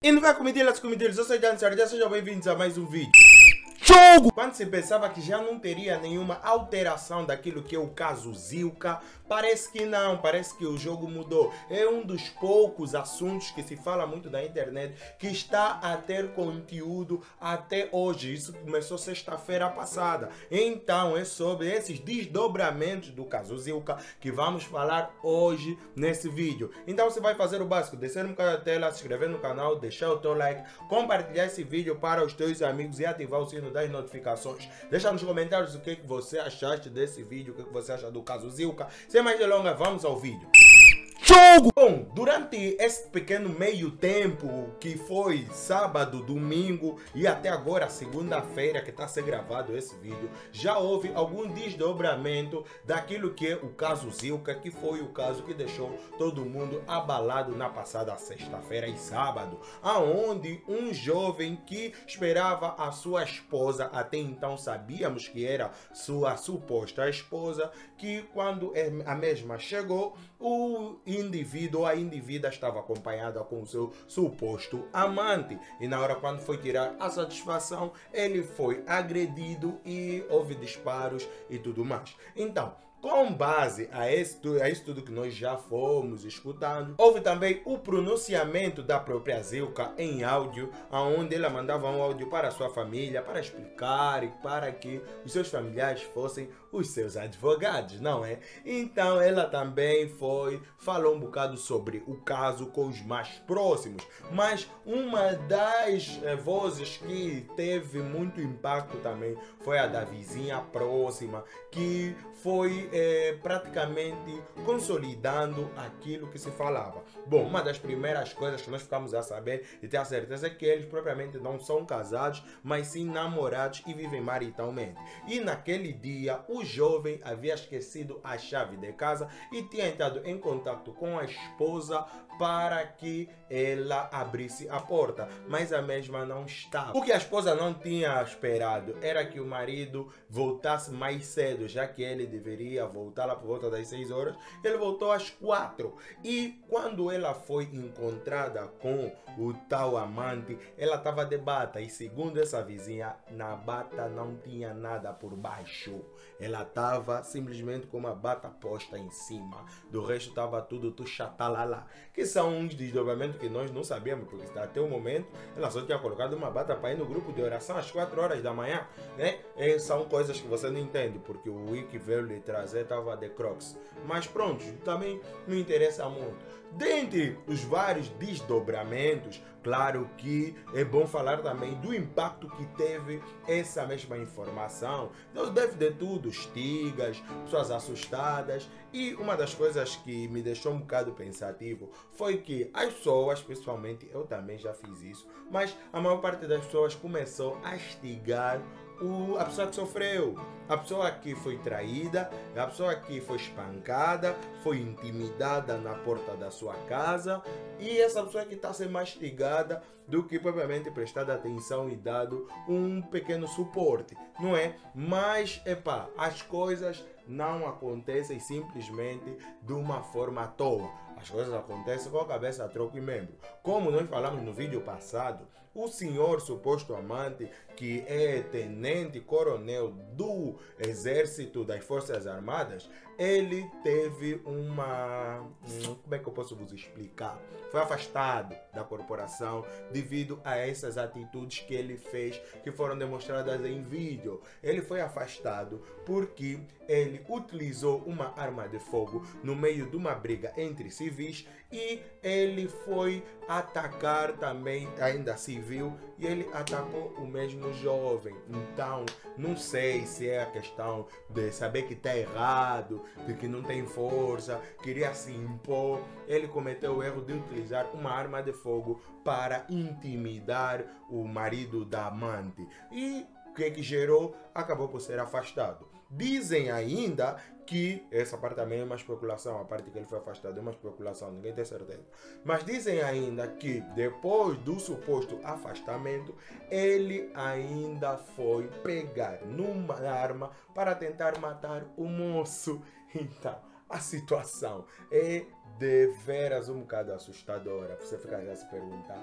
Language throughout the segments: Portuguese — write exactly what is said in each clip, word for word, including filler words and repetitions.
E não vai comedilas, comedilas, eu sou Dan Sardia, sejam bem-vindos a mais um vídeo. Jogo! Quando se pensava que já não teria nenhuma alteração daquilo que é o caso Zilka, parece que não, parece que o jogo mudou. É um dos poucos assuntos que se fala muito na internet que está a ter conteúdo até hoje. Isso começou sexta-feira passada. Então é sobre esses desdobramentos do caso Zilka que vamos falar hoje nesse vídeo. Então você vai fazer o básico, descer um bocado da tela, se inscrever no canal, deixar o teu like, compartilhar esse vídeo para os teus amigos e ativar o sino das notificações. Deixa nos comentários o que, que você achaste desse vídeo, o que, que você acha do caso Zilka. Sem mais delongas, vamos ao vídeo. Jogo! Bom, durante esse pequeno meio tempo que foi sábado, domingo e até agora segunda-feira que está a ser gravado esse vídeo, já houve algum desdobramento daquilo que é o caso Zilka, que foi o caso que deixou todo mundo abalado na passada sexta-feira e sábado, aonde um jovem que esperava a sua esposa, até então sabíamos que era sua suposta esposa, que quando a mesma chegou, o indivíduo ou a indivídua estava acompanhada com o seu suposto amante. E na hora quando foi tirar a satisfação, ele foi agredido e houve disparos e tudo mais. Então, com base a isso, a isso tudo que nós já fomos escutando, houve também o pronunciamento da própria Zilka em áudio, onde ela mandava um áudio para a sua família, para explicar e para que os seus familiares fossem os seus advogados, não é? Então ela também foi, falou um bocado sobre o caso com os mais próximos, mas uma das eh, vozes que teve muito impacto também foi a da vizinha próxima, que foi eh, praticamente consolidando aquilo que se falava. Bom, uma das primeiras coisas que nós ficamos a saber e ter a certeza é que eles propriamente não são casados, mas sim namorados e vivem maritalmente. E naquele dia, o jovem havia esquecido a chave de casa e tinha entrado em contato com a esposa para que ela abrisse a porta, mas a mesma não estava. O que a esposa não tinha esperado era que o marido voltasse mais cedo, já que ele deveria voltar lá por volta das seis horas, ele voltou às quatro. E quando ela foi encontrada com o tal amante, ela estava de bata, e segundo essa vizinha, na bata não tinha nada por baixo. Ela estava simplesmente com uma bata posta em cima, do resto estava tudo tuxatalala, que são uns desdobramentos que nós não sabíamos, porque até o momento ela só tinha colocado uma bata para ir no grupo de oração às quatro horas da manhã, né? E são coisas que você não entende, porque o Wiki veio lhe trazer, estava de Crocs. Mas pronto, também não interessa muito. Dentre os vários desdobramentos, claro que é bom falar também do impacto que teve essa mesma informação. Então, deve de tudo, estigas, pessoas assustadas. E uma das coisas que me deixou um bocado pensativo foi que as pessoas, principalmente eu também já fiz isso, mas a maior parte das pessoas começou a estigar O, a pessoa que sofreu, a pessoa que foi traída, a pessoa que foi espancada, foi intimidada na porta da sua casa, e essa pessoa que está a ser mastigada do que propriamente prestar atenção e dado um pequeno suporte, não é? Mas, epá, as coisas não acontecem simplesmente de uma forma à toa. As coisas acontecem com a cabeça a troco e membro. Como nós falamos no vídeo passado, o senhor suposto amante, que é tenente coronel do Exército das Forças Armadas, ele teve uma... Como é que eu posso vos explicar? Foi afastado da corporação devido a essas atitudes que ele fez, que foram demonstradas em vídeo. Ele foi afastado porque ele utilizou uma arma de fogo no meio de uma briga entre civis e ele foi atacar também, ainda civil, e ele atacou o mesmo jovem. Então, não sei se é a questão de saber que está errado, de que não tem força, queria se impor. Ele cometeu o erro de utilizar uma arma de fogo para intimidar o marido da amante. E o que que gerou? Acabou por ser afastado. Dizem ainda que, essa parte também é uma especulação, a parte que ele foi afastado é uma especulação, ninguém tem certeza. Mas dizem ainda que depois do suposto afastamento, ele ainda foi pegar numa arma para tentar matar o moço. Então, a situação é de veras um bocado assustadora. Você fica a se perguntar,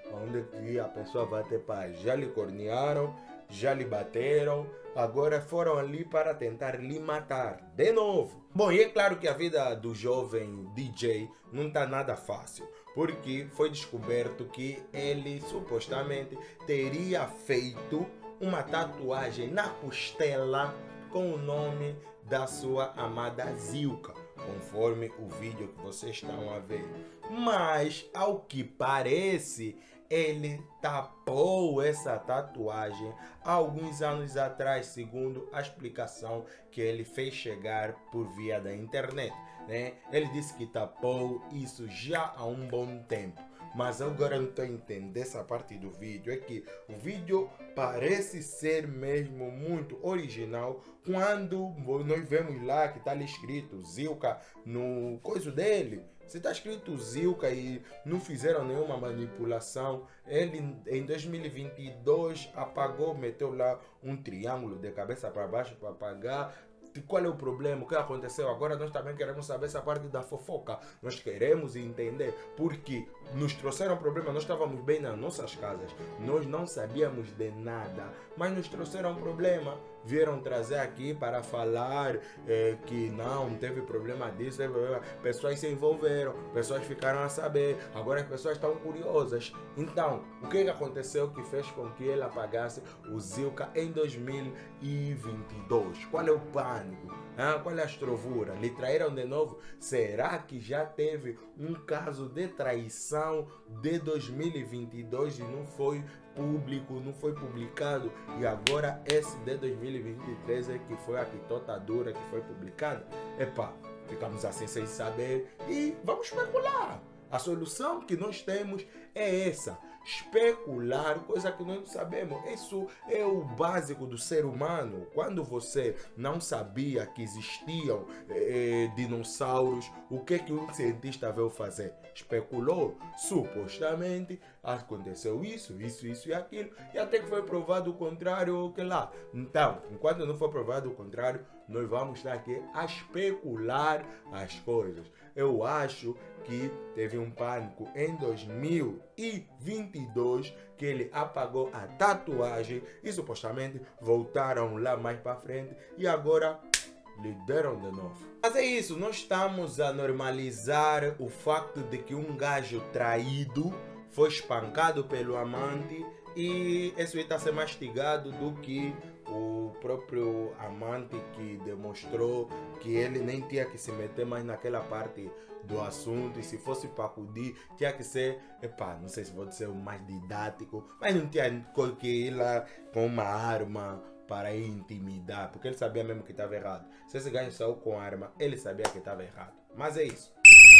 onde que a pessoa vai ter paz. Já lhe cornearam, já lhe bateram, agora foram ali para tentar lhe matar de novo. Bom, e é claro que a vida do jovem D J não está nada fácil, porque foi descoberto que ele supostamente teria feito uma tatuagem na costela com o nome da sua amada Zilka, conforme o vídeo que vocês estão a ver. Mas, ao que parece, ele tapou essa tatuagem há alguns anos atrás, segundo a explicação que ele fez chegar por via da internet, né? Ele disse que tapou isso já há um bom tempo. Mas agora não estou a entender essa parte do vídeo. É que o vídeo parece ser mesmo muito original quando nós vemos lá que está ali escrito Zilka no coisa dele. Se está escrito Zilka e não fizeram nenhuma manipulação, ele em dois mil e vinte e dois apagou, meteu lá um triângulo de cabeça para baixo para apagar. Qual é o problema? O que aconteceu? Agora nós também queremos saber essa parte da fofoca. Nós queremos entender porque nos trouxeram problema. Nós estávamos bem nas nossas casas. Nós não sabíamos de nada. Mas nos trouxeram problema. Vieram trazer aqui para falar eh, que não, teve problema disso. Teve problema. Pessoas se envolveram. Pessoas ficaram a saber. Agora as pessoas estão curiosas. Então, o que aconteceu que fez com que ele apagasse o Zilka em dois mil e vinte e dois? Qual é o pânico? Ah, qual é a estrovura? Lhe traíram de novo? Será que já teve um caso de traição de dois mil e vinte e dois e não foi público, não foi publicado, e agora esse de dois mil e vinte e três é que foi a pitota dura que foi publicada? Epá, ficamos assim sem saber e vamos especular. A solução que nós temos é essa: especular, coisa que nós não sabemos. Isso é o básico do ser humano. Quando você não sabia que existiam eh, dinossauros, o que que um cientista veio fazer? Especulou. Supostamente aconteceu isso, isso, isso e aquilo, e até que foi provado o contrário, que lá. Então, enquanto não for provado o contrário, nós vamos estar aqui a especular as coisas. Eu acho que teve um pânico em dois mil e vinte e dois que ele apagou a tatuagem e supostamente voltaram lá mais para frente e agora lhe deram de novo. Mas é isso, nós estamos a normalizar o facto de que um gajo traído foi espancado pelo amante e isso está a ser mastigado do que o próprio amante que demonstrou que ele nem tinha que se meter mais naquela parte do assunto, e se fosse para acudir tinha que ser, epá, não sei se vou dizer o mais didático, mas não tinha que ir lá com uma arma para ir intimidar, porque ele sabia mesmo que estava errado. Se esse gajo saiu com arma, ele sabia que estava errado. Mas é isso.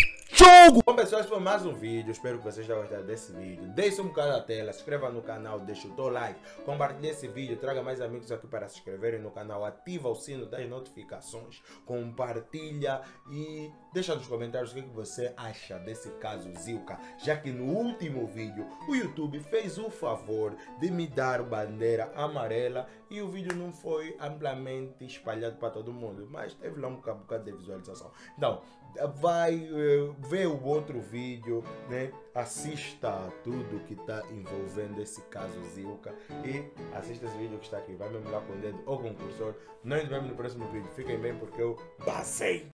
Jogo! Bom, pessoal, esse foi mais um vídeo. Espero que vocês tenham gostado desse vídeo. Deixe um bocado na tela, se inscreva no canal, deixe o teu like, compartilhe esse vídeo, traga mais amigos aqui para se inscreverem no canal, ativa o sino das notificações, compartilha e deixa nos comentários o que você acha desse caso Zilka, já que no último vídeo o YouTube fez o favor de me dar bandeira amarela e o vídeo não foi amplamente espalhado para todo mundo, mas teve lá um bocado de visualização. Então, vai uh, ver o outro vídeo, né? Assista tudo que está envolvendo esse caso Zilka e assista esse vídeo que está aqui. Vai me lá com o dedo ou com o cursor. Nós nos vemos no próximo vídeo. Fiquem bem porque eu basei.